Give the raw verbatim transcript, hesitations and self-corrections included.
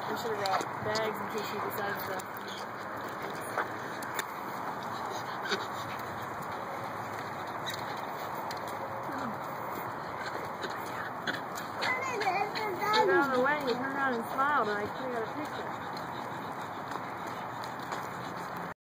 We should have got bags in case she decides to. Get out of the way, you turn around and smiled, and I could have got a picture.